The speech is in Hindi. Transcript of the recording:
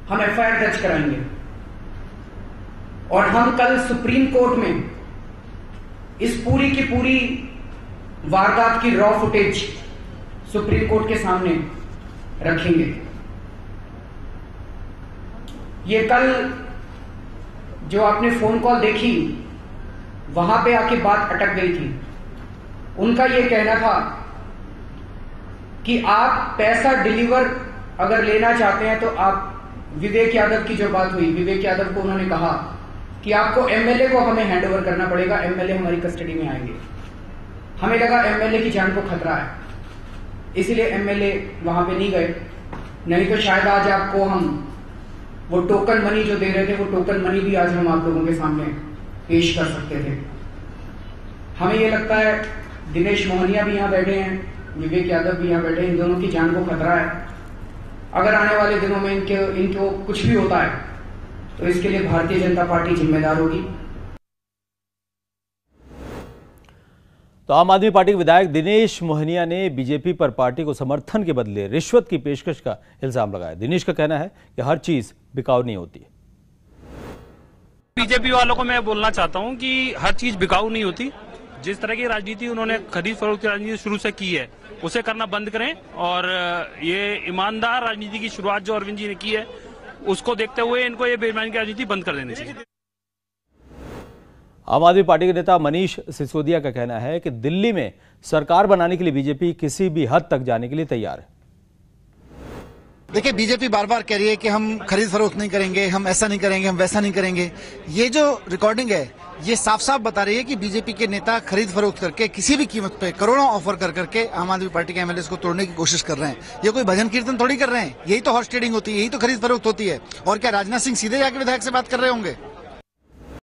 हम एफआईआर दर्ज कराएंगे और हम कल सुप्रीम कोर्ट में इस पूरी की पूरी वारदात की रॉ फुटेज सुप्रीम कोर्ट के सामने रखेंगे। ये कल जो आपने फोन कॉल देखी, वहां पे आके बात अटक गई थी। उनका ये कहना था कि आप पैसा डिलीवर अगर लेना चाहते हैं तो आप, विवेक यादव की जो बात हुई, विवेक यादव को उन्होंने कहा कि आपको एमएलए को हमें हैंडओवर करना पड़ेगा, एमएलए हमारी कस्टडी में आएंगे। हमें लगा एमएलए की जान को खतरा है, इसीलिए एमएलए वहां पे नहीं गए, नहीं तो शायद आज आपको हम वो टोकन मनी जो दे रहे थे, वो टोकन मनी भी आज हम आप लोगों के सामने पेश कर सकते थे। हमें ये लगता है दिनेश मोहनिया भी यहां बैठे हैं, विवेक यादव भी यहां बैठे हैं, इन दोनों की जान को खतरा है। अगर आने वाले दिनों में इनको कुछ भी होता है तो इसके लिए भारतीय जनता पार्टी जिम्मेदार होगी। तो आम आदमी पार्टी के विधायक दिनेश मोहनिया ने बीजेपी पर पार्टी को समर्थन के बदले रिश्वत की पेशकश का इल्जाम लगाया। दिनेश का कहना है कि हर चीज बिकाऊ नहीं होती। बीजेपी वालों को मैं बोलना चाहता हूं कि हर चीज बिकाऊ नहीं होती। जिस तरह की राजनीति उन्होंने खरीद फरोख्त की राजनीति शुरू से की है, उसे करना बंद करें और ये ईमानदार राजनीति की शुरुआत जो अरविंद जी ने की है, उसको देखते हुए इनको ये बेईमानी की राजनीति बंद कर देनी चाहिए। आम आदमी पार्टी के नेता मनीष सिसोदिया का कहना है कि दिल्ली में सरकार बनाने के लिए बीजेपी किसी भी हद तक जाने के लिए तैयार है। देखिए, बीजेपी बार बार कह रही है कि हम खरीद फरोख्त नहीं करेंगे, हम ऐसा नहीं करेंगे, हम वैसा नहीं करेंगे। ये जो रिकॉर्डिंग है, ये साफ साफ बता रही है कि बीजेपी के नेता खरीद फरोख्त करके किसी भी कीमत पे करोड़ों ऑफर कर करके आम आदमी पार्टी के एमएलए को तोड़ने की कोशिश कर रहे हैं। ये कोई भजन कीर्तन थोड़ी कर रहे हैं, यही तो हॉर्स ट्रेडिंग होती है, यही तो खरीद फरोख्त होती है। और क्या राजनाथ सिंह सीधे जाके विधायक से बात कर रहे होंगे?